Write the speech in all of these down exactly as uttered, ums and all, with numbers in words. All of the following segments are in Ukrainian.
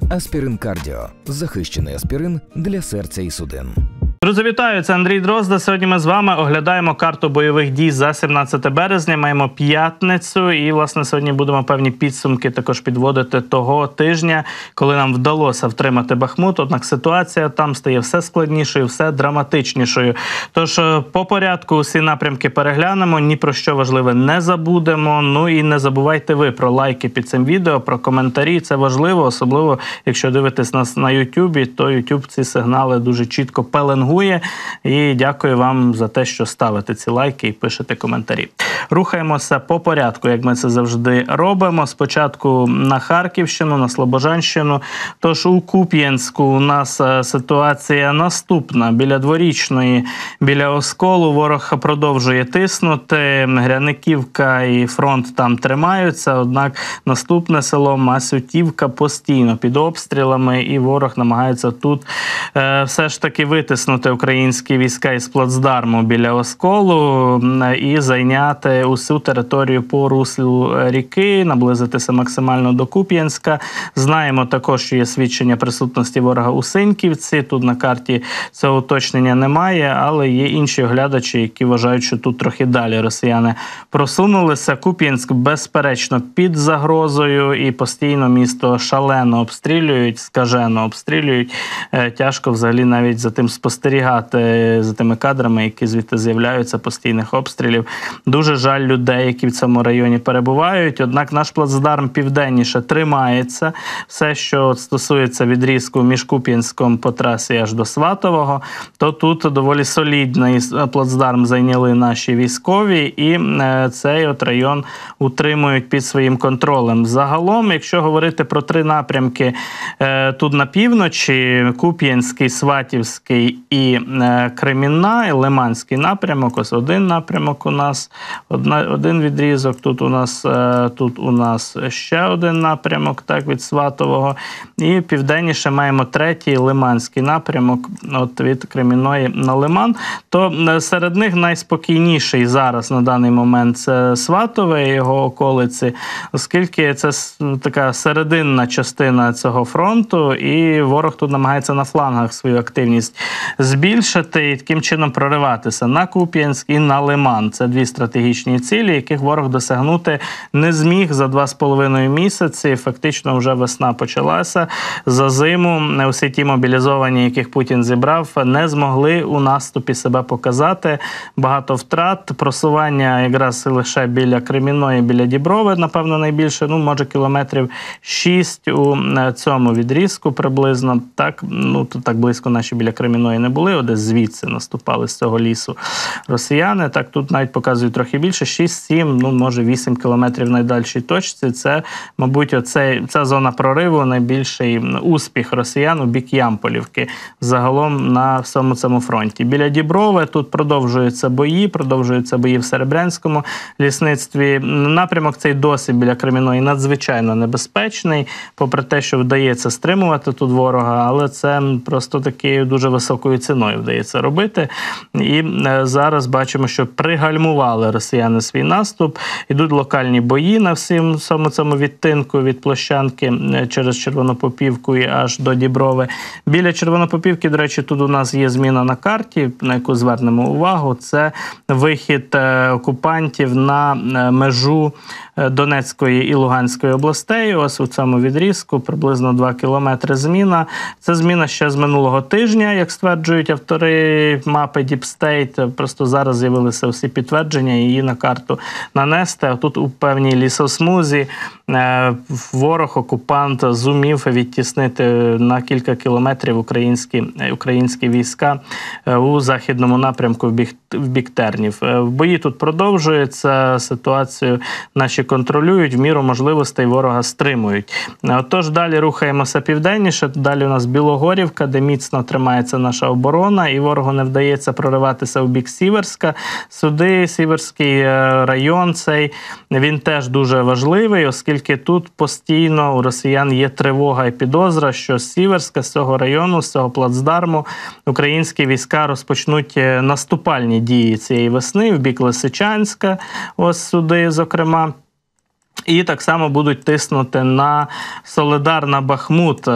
Аспірин Кардіо. Захищений аспірин для серця і судин. Друзі, вітаю! Це Андрій Дрозда. Сьогодні ми з вами оглядаємо карту бойових дій за сімнадцяте березня. Маємо п'ятницю і, власне, сьогодні будемо певні підсумки також підводити того тижня, коли нам вдалося втримати Бахмут. Однак ситуація там стає все складнішою, все драматичнішою. Тож по порядку усі напрямки переглянемо, ні про що важливе не забудемо. Ну і не забувайте ви про лайки під цим відео, про коментарі. Це важливо, особливо якщо дивитесь нас на Ютубі, то Ютуб ці сигнали дуже чітко пеленгує. І дякую вам за те, що ставите ці лайки і пишете коментарі. Рухаємося по порядку, як ми це завжди робимо. Спочатку на Харківщину, на Слобожанщину. Тож у Куп'янську у нас ситуація наступна. Біля Дворічної, біля Осколу ворог продовжує тиснути. Гряниківка і фронт там тримаються. Однак наступне село Масютівка постійно під обстрілами. І ворог намагається тут е, все ж таки витиснути українські війська із плацдарму біля Осколу і зайняти усю територію по руслу ріки, наблизитися максимально до Куп'янська. Знаємо також, що є свідчення присутності ворога у Синьківці. Тут на карті цього уточнення немає, але є інші оглядачі, які вважають, що тут трохи далі росіяни просунулися. Куп'янськ, безперечно, під загрозою і постійно місто шалено обстрілюють, скажено обстрілюють. Тяжко взагалі навіть за тим спостерігати, за тими кадрами, які звідти з'являються, постійних обстрілів. Дуже жаль людей, які в цьому районі перебувають. Однак наш плацдарм південніше тримається. Все, що стосується відрізку між Куп'янськом по трасі аж до Сватового, то тут доволі солідний плацдарм зайняли наші військові, і цей от район утримують під своїм контролем. Загалом, якщо говорити про три напрямки тут на півночі, Куп'янський, Сватівський і Кремінна, і Лиманський напрямок, ось один напрямок у нас, одна, один відрізок, тут у нас, тут у нас ще один напрямок, так, від Сватового, і південніше маємо третій Лиманський напрямок, от від Кремінної на Лиман, то серед них найспокійніший зараз на даний момент це Сватове і його околиці, оскільки це така серединна частина цього фронту, і ворог тут намагається на флангах свою активність збільшити і таким чином прориватися на Куп'янськ і на Лиман. Це дві стратегічні цілі, яких ворог досягнути не зміг за два з половиною місяці. Фактично вже весна почалася. За зиму усі ті мобілізовані, яких Путін зібрав, не змогли у наступі себе показати. Багато втрат, просування якраз лише біля Кремінної, біля Діброви, напевно, найбільше, ну, може, кілометрів шість у цьому відрізку приблизно. Так, ну, тут так близько наші біля Кремінної не були, десь звідси наступали з цього лісу росіяни. Так, тут навіть показують трохи більше, шість-сім, ну, може, вісім кілометрів в найдальшій точці. Це, мабуть, оцей, ця зона прориву, найбільший успіх росіян у бік Ямполівки загалом на всьому цьому фронті. Біля Діброви тут продовжуються бої, продовжуються бої в Серебрянському лісництві. Напрямок цей досі біля Кремінної надзвичайно небезпечний, попри те, що вдається стримувати тут ворога, але це просто такою дуже високою ціною вдається робити. І зараз бачимо, що пригальмували росіяни свій наступ. Ідуть локальні бої на всім цьому цьому відтинку від Площанки через Червонопопівку і аж до Діброви. Біля Червонопопівки, до речі, тут у нас є зміна на карті, на яку звернемо увагу. Це вихід окупантів на межу Донецької і Луганської областей. Ось у цьому відрізку приблизно два кілометри зміна. Це зміна ще з минулого тижня, як стверджують автори мапи Deep State. Просто зараз з'явилися всі підтвердження її на карту нанести. А тут у певній лісосмузі ворог, окупант зумів відтіснити на кілька кілометрів українські, українські війська у західному напрямку в бік, в бік Тернів. Бої тут продовжуються, ситуацію наші контролюють, в міру можливостей ворога стримують. Отож, далі рухаємося південніше. Далі у нас Білогорівка, де міцно тримається наша оборона, і ворогу не вдається прориватися у бік Сіверська. Сюди, Сіверський район цей, він теж дуже важливий, оскільки тут постійно у росіян є тривога і підозра, що з Сіверська, з цього району, з цього плацдарму українські війська розпочнуть наступальні дії цієї весни в бік Лисичанська, ось сюди, зокрема. І так само будуть тиснути на Солидар, на Бахмут,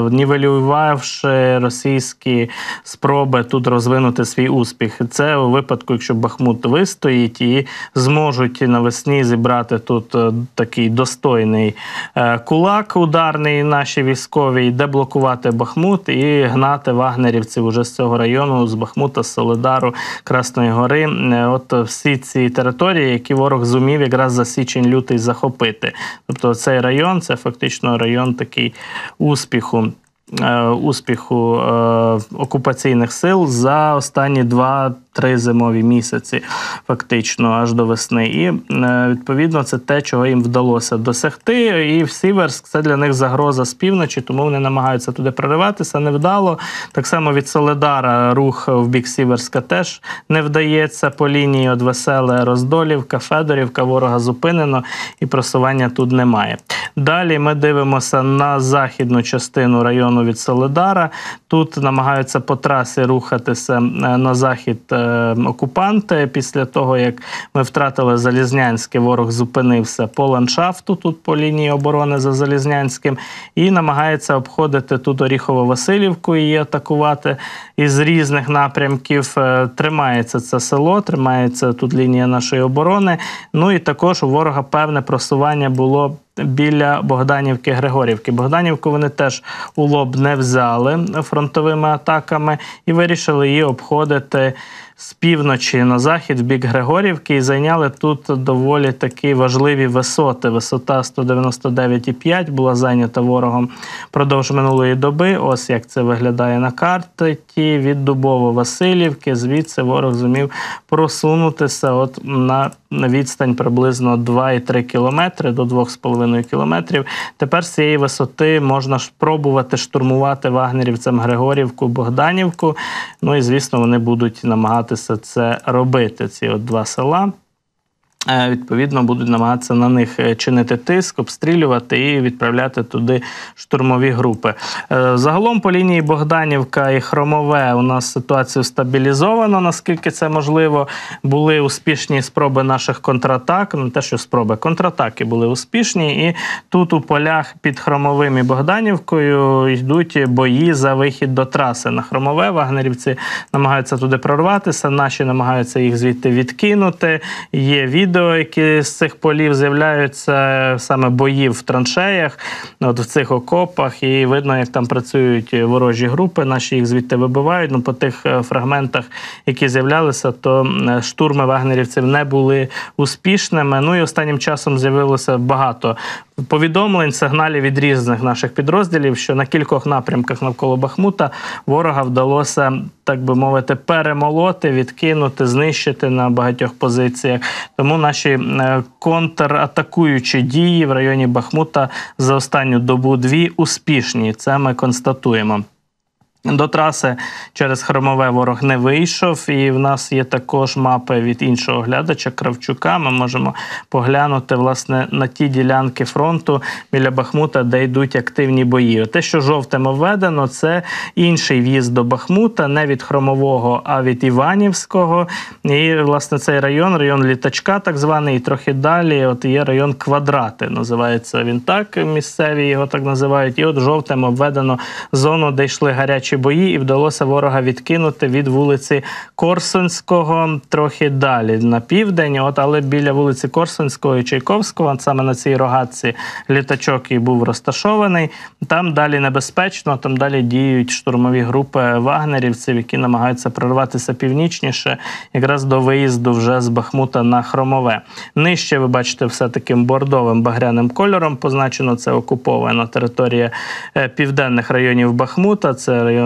нівелювавши російські спроби тут розвинути свій успіх. Це у випадку, якщо Бахмут вистоїть і зможуть навесні зібрати тут такий достойний кулак ударний наші військові, деблокувати Бахмут і гнати вагнерівців уже з цього району, з Бахмута, з Солидару, Красної Гори. От всі ці території, які ворог зумів якраз за січень-лютий захопити. Тобто цей район – це фактично район такий успіху, е, успіху е, окупаційних сил за останні два-три зимові місяці, фактично, аж до весни. І, е, відповідно, це те, чого їм вдалося досягти. І в Сіверськ – це для них загроза з півночі, тому вони намагаються туди прориватися. Невдало. Так само від Солидара рух в бік Сіверська теж не вдається по лінії от Веселе, Роздолівка, Федорівка. Ворога зупинено і просування тут немає. Далі ми дивимося на західну частину району від Солидара. Тут намагаються по трасі рухатися на захід окупанти. Після того, як ми втратили Залізнянське, ворог зупинився по ландшафту, тут по лінії оборони за Залізнянським, і намагається обходити тут Оріхово-Василівку і її атакувати із різних напрямків. Тримається це село, тримається тут лінія нашої оборони. Ну і також у ворога певне просування було біля Богданівки-Григорівки. Богданівку вони теж у лоб не взяли фронтовими атаками і вирішили її обходити з півночі на захід, в бік Григорівки, і зайняли тут доволі такі важливі висоти. Висота сто дев'яносто дев'ять і п'ять була зайнята ворогом продовж минулої доби. Ось як це виглядає на карті. Від Дубово-Василівки звідси ворог зумів просунутися от на відстань приблизно два і три кілометри до двох з половиною кілометрів. Тепер з цієї висоти можна спробувати штурмувати вагнерівцям Григорівку, Богданівку. Ну і, звісно, вони будуть намагатися це робити, ці от два села. Відповідно, будуть намагатися на них чинити тиск, обстрілювати і відправляти туди штурмові групи. Загалом по лінії Богданівка і Хромове у нас ситуацію стабілізовано, наскільки це можливо. Були успішні спроби наших контратак, не те, що спроби, контратаки були успішні. І тут у полях під Хромовим і Богданівкою йдуть бої за вихід до траси. На Хромове вагнерівці намагаються туди прорватися, наші намагаються їх звідти відкинути. Є відео, які з цих полів з'являються, саме бої в траншеях, от в цих окопах, і видно, як там працюють ворожі групи, наші їх звідти вибивають. Ну, по тих фрагментах, які з'являлися, то штурми вагнерівців не були успішними. Ну і останнім часом з'явилося багато повідомлень, сигналів від різних наших підрозділів, що на кількох напрямках навколо Бахмута ворога вдалося, так би мовити, перемолоти, відкинути, знищити на багатьох позиціях. Тому наші контратакуючі дії в районі Бахмута за останню добу-дві успішні. Це ми констатуємо. До траси через Хромове ворог не вийшов, і в нас є також мапи від іншого глядача Кравчука. Ми можемо поглянути, власне, на ті ділянки фронту біля Бахмута, де йдуть активні бої. Те, що жовтим обведено, це інший в'їзд до Бахмута, не від Хромового, а від Іванівського. І, власне, цей район, район Літачка так званий, і трохи далі от є район Квадрати, називається він так, місцеві його так називають. І от жовтим обведено зону, де йшли гарячі бої, і вдалося ворога відкинути від вулиці Корсунського трохи далі на південь, от, але біля вулиці Корсунського і Чайковського, саме на цій рогатці Літачок і був розташований. Там далі небезпечно, там далі діють штурмові групи вагнерівців, які намагаються прорватися північніше, якраз до виїзду вже з Бахмута на Хромове. Нижче ви бачите все таким бордовим багряним кольором позначено, це окупована територія південних районів Бахмута, це район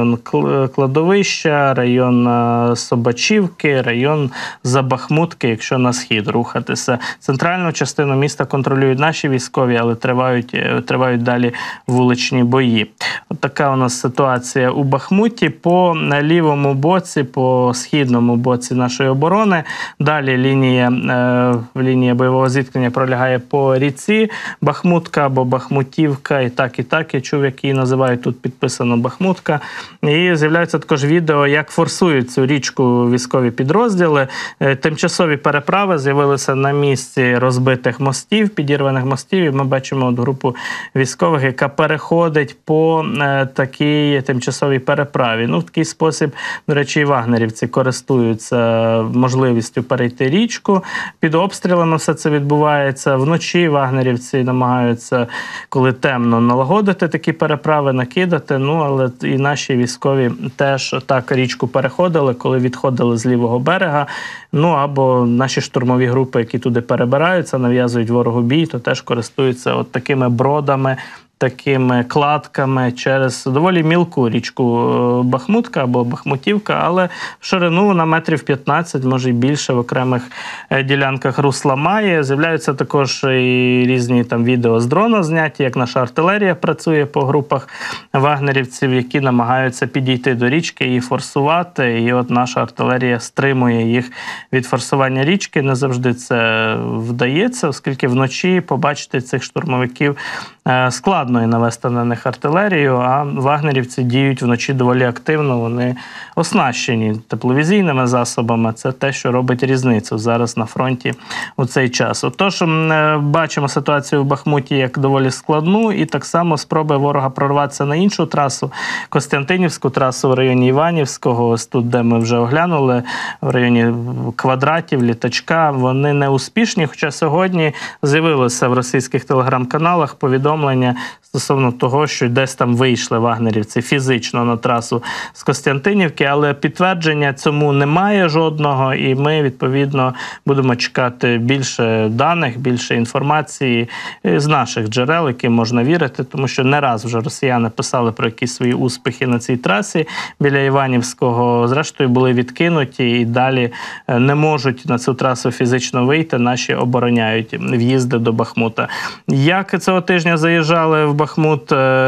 Кладовища, район Собачівки, район Забахмутки, якщо на схід рухатися. Центральну частину міста контролюють наші військові, але тривають, тривають далі вуличні бої. От така у нас ситуація у Бахмуті. По лівому боці, по східному боці нашої оборони, далі лінія, е, лінія бойового зіткнення пролягає по ріці Бахмутка або Бахмутівка, і так, і так, я чув, як її називають, тут підписано Бахмутка. І з'являються також відео, як форсують цю річку військові підрозділи. Тимчасові переправи з'явилися на місці розбитих мостів, підірваних мостів. І ми бачимо от групу військових, яка переходить по е, такій тимчасовій переправі. Ну, в такий спосіб, до речі, і вагнерівці користуються можливістю перейти річку. Під обстрілами все це відбувається. Вночі вагнерівці намагаються, коли темно, налагодити такі переправи, накидати. Ну, але і наші військові теж так річку переходили, коли відходили з лівого берега. Ну, або наші штурмові групи, які туди перебираються, нав'язують ворогу бій, то теж користуються от такими бродами, такими кладками через доволі мілку річку Бахмутка або Бахмутівка, але в ширину вона метрів п'ятнадцять, може й більше в окремих ділянках русла має. З'являються також і різні там відео з дрона зняті, як наша артилерія працює по групах вагнерівців, які намагаються підійти до річки і форсувати. І от наша артилерія стримує їх від форсування річки. Не завжди це вдається, оскільки вночі побачити цих штурмовиків складно і навести на них артилерію, а вагнерівці діють вночі доволі активно, вони оснащені тепловізійними засобами. Це те, що робить різницю зараз на фронті у цей час. Отож, бачимо ситуацію в Бахмуті як доволі складну, і так само спроби ворога прорватися на іншу трасу, Костянтинівську трасу в районі Іванівського, ось тут, де ми вже оглянули, в районі Квадратів, Літачка, вони не успішні, хоча сьогодні з'явилося в російських телеграм-каналах повідомлення стосовно того, що десь там вийшли вагнерівці фізично на трасу з Костянтинівки, але підтвердження цьому немає жодного, і ми, відповідно, будемо чекати більше даних, більше інформації з наших джерел, яким можна вірити, тому що не раз вже росіяни писали про якісь свої успіхи на цій трасі біля Іванівського, зрештою були відкинуті і далі не можуть на цю трасу фізично вийти, наші обороняють в'їзди до Бахмута. Як цього тижня заїжджали в Бахмут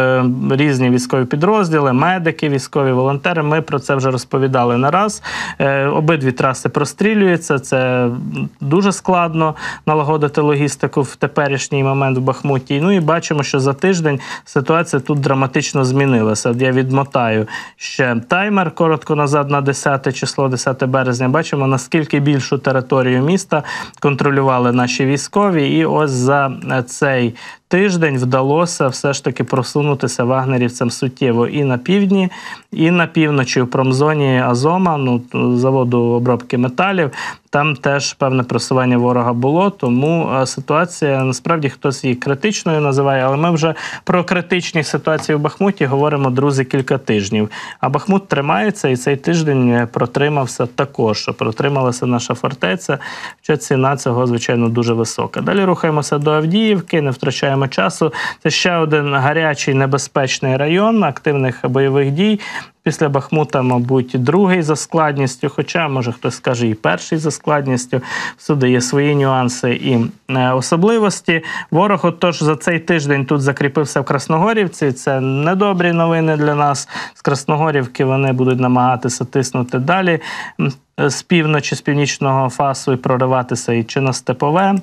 різні військові підрозділи, медики, військові волонтери, ми про це вже розповідали не раз. Обидві траси прострілюються, це дуже складно налагодити логістику в теперішній момент в Бахмуті. Ну і бачимо, що за тиждень ситуація тут драматично змінилася. Я відмотаю ще таймер коротко назад на десяте число, десяте березня. Бачимо, наскільки більшу територію міста контролювали наші військові, і ось за цей тиждень вдалося все ж таки просунутися вагнерівцям суттєво і на півдні, і на півночі, в промзоні Азома, ну, заводу обробки металів. Там теж певне просування ворога було, тому ситуація, насправді, хтось її критичною називає, але ми вже про критичні ситуації в Бахмуті говоримо, друзі, кілька тижнів. А Бахмут тримається, і цей тиждень протримався також, протрималася наша фортеця, хоча ціна цього, звичайно, дуже висока. Далі рухаємося до Авдіївки, не втрачаємо часу. Це ще один гарячий, небезпечний район активних бойових дій. Після Бахмута, мабуть, другий за складністю, хоча, може, хтось скаже, і перший за складністю. Всюди є свої нюанси і особливості. Ворог, отож, за цей тиждень тут закріпився в Красногорівці. Це недобрі новини для нас. З Красногорівки вони будуть намагатися тиснути далі з півночі, з північного фасу і прориватися і чи на Степове,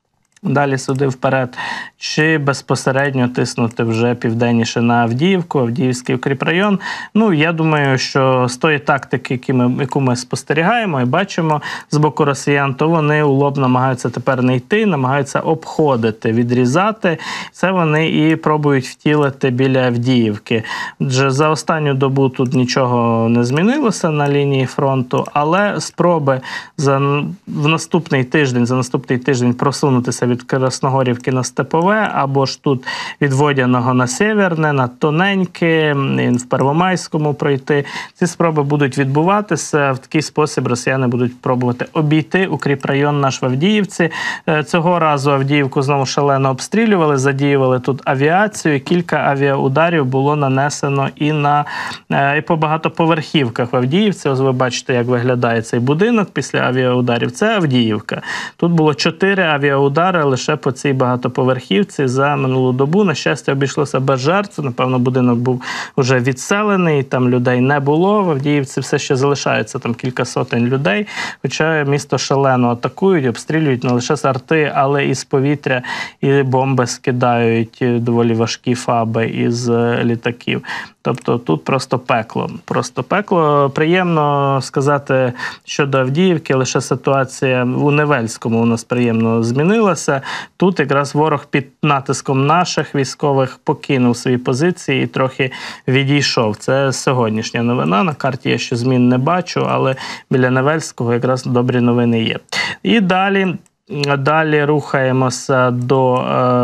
далі сюди вперед, чи безпосередньо тиснути вже південніше на Авдіївку, Авдіївський укріпрайон. Ну, я думаю, що з тої тактики, які ми, яку ми спостерігаємо і бачимо з боку росіян, то вони улоб намагаються тепер не йти, намагаються обходити, відрізати. Це вони і пробують втілити біля Авдіївки. Адже за останню добу тут нічого не змінилося на лінії фронту, але спроби за, в наступний тиждень, за наступний тиждень просунутися від Красногорівки на Степове, або ж тут від Водяного на Сєверне, на Тоненьке, в Первомайському пройти. Ці спроби будуть відбуватися. В такий спосіб росіяни будуть пробувати обійти укріпрайон наш в Авдіївці. Цього разу Авдіївку знову шалено обстрілювали, задіювали тут авіацію. Кілька авіаударів було нанесено і на і по багатоповерхівках в Авдіївці. Ось ви бачите, як виглядає цей будинок після авіаударів. Це Авдіївка. Тут було чотири авіаудари лише по цій багатоповерхівці за минулу добу. На щастя, обійшлося без жертв. Напевно, будинок був вже відселений, там людей не було. В Авдіївці все ще залишається там кілька сотень людей. Хоча місто шалено атакують, обстрілюють не лише з арти, але і з повітря, і бомби скидають доволі важкі фаби із літаків. Тобто тут просто пекло. Просто пекло. Приємно сказати щодо Авдіївки, лише ситуація у Невельському у нас приємно змінилася. Тут якраз ворог під натиском наших військових покинув свої позиції і трохи відійшов. Це сьогоднішня новина. На карті я ще змін не бачу, але біля Невельського якраз добрі новини є. І далі... Далі рухаємося до,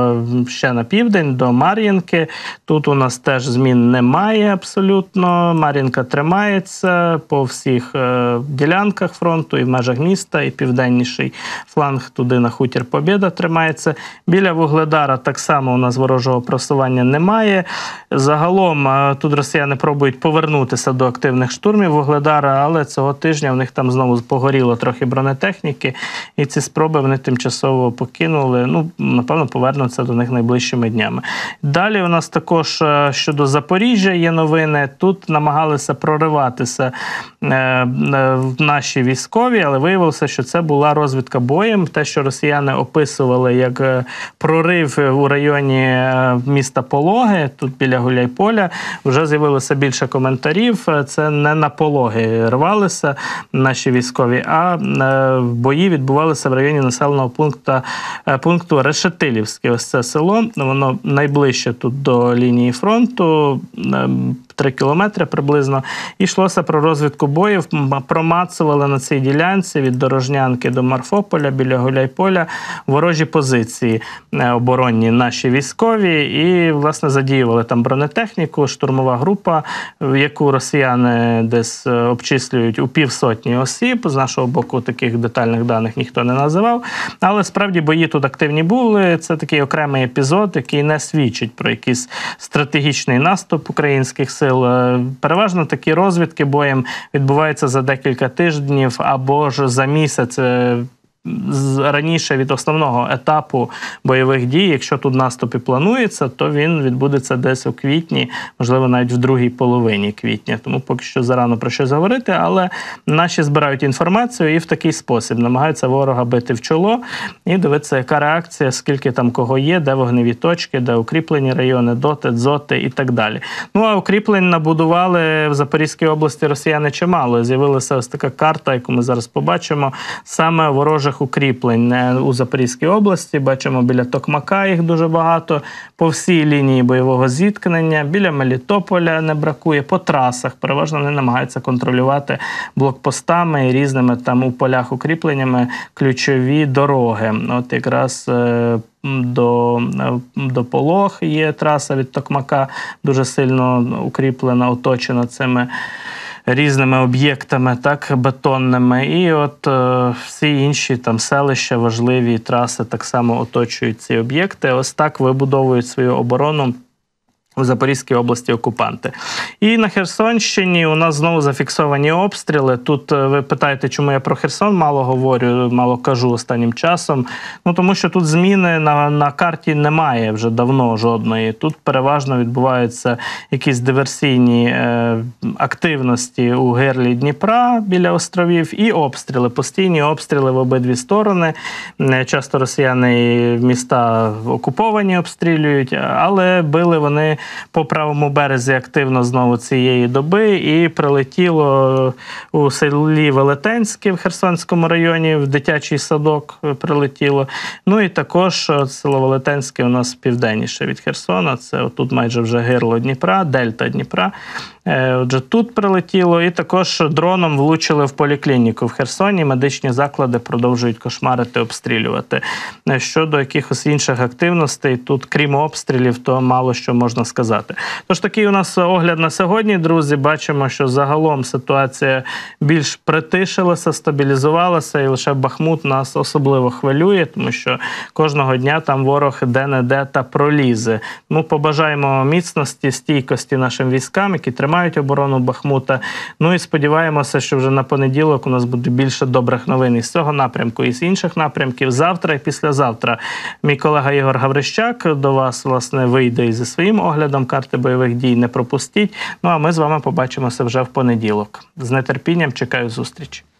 ще на південь, до Мар'їнки. Тут у нас теж змін немає абсолютно. Мар'їнка тримається по всіх ділянках фронту, і в межах міста, і південніший фланг туди на Хутір Побєда тримається. Біля Вугледара так само у нас ворожого просування немає. Загалом тут росіяни пробують повернутися до активних штурмів Вугледара, але цього тижня в них там знову погоріло трохи бронетехніки, і ці спроби вони тимчасово покинули, ну, напевно, повернуться до них найближчими днями. Далі у нас також щодо Запоріжжя є новини. Тут намагалися прориватися е, наші військові, але виявилося, що це була розвідка боєм. Те, що росіяни описували як прорив у районі міста Пологи, тут біля Гуляйполя, вже з'явилося більше коментарів. Це не на Пологи рвалися наші військові, а бої відбувалися в районі населеного пункту, пункту Решетилівське. Ось це село, воно найближче тут до лінії фронту, три кілометри приблизно. І йшлося про розвідку боїв, промацували на цій ділянці від Дорожнянки до Марфополя, біля Гуляйполя, ворожі позиції оборонні наші військові і, власне, задіювали там бронетехніку, штурмова група, яку росіяни десь обчислюють у півсотні осіб. З нашого боку таких детальних даних ніхто не називав. Але справді бої тут активні були. Це такий окремий епізод, який не свідчить про якийсь стратегічний наступ українських сил. Переважно такі розвідки боєм відбуваються за декілька тижнів або ж за місяць раніше від основного етапу бойових дій. Якщо тут наступ і планується, то він відбудеться десь у квітні, можливо, навіть в другій половині квітня. Тому поки що зарано про щось говорити, але наші збирають інформацію і в такий спосіб намагаються ворога бити в чоло і дивитися, яка реакція, скільки там кого є, де вогневі точки, де укріплені райони, доти, дзоти і так далі. Ну, а укріплень набудували в Запорізькій області росіяни чимало. З'явилася ось така карта, яку ми зараз побачимо, саме ворожих укріплень у Запорізькій області. Бачимо, біля Токмака їх дуже багато, по всій лінії бойового зіткнення, біля Мелітополя не бракує, по трасах. Переважно вони намагаються контролювати блокпостами і різними там у полях укріпленнями ключові дороги. От якраз до, до Полог є траса від Токмака, дуже сильно укріплена, оточена цими різними об'єктами, так, бетонними. І от е, всі інші там селища, важливі траси так само оточують ці об'єкти. Ось так вибудовують свою оборону у Запорізькій області окупанти. І на Херсонщині у нас знову зафіксовані обстріли. Тут ви питаєте, чому я про Херсон мало говорю, мало кажу останнім часом. Ну, тому що тут зміни на, на карті немає вже давно жодної. Тут переважно відбуваються якісь диверсійні е, активності у гирлі Дніпра біля островів і обстріли, постійні обстріли в обидві сторони. Часто росіяни міста окуповані обстрілюють, але били вони по правому березі активно знову цієї доби, і прилетіло у селі Велетенське в Херсонському районі, в дитячий садок прилетіло. Ну і також село Велетенське у нас південніше від Херсона, це отут майже вже гирло Дніпра, дельта Дніпра. Отже, тут прилетіло, і також дроном влучили в поліклініку в Херсоні. Медичні заклади продовжують кошмарити, обстрілювати. Щодо якихось інших активностей, тут крім обстрілів, то мало що можна сказати сказати. Тож такий у нас огляд на сьогодні, друзі. Бачимо, що загалом ситуація більш притишилася, стабілізувалася, і лише Бахмут нас особливо хвилює, тому що кожного дня там ворог де-не-де та пролізе. Ну, побажаємо міцності, стійкості нашим військам, які тримають оборону Бахмута. Ну і сподіваємося, що вже на понеділок у нас буде більше добрих новин із цього напрямку, і з інших напрямків. Завтра і післязавтра мій колега Ігор Гаврищак до вас, власне, вийде і зі своїм оглядом карти бойових дій. Не пропустіть. Ну, а ми з вами побачимося вже в понеділок. З нетерпінням чекаю зустрічі.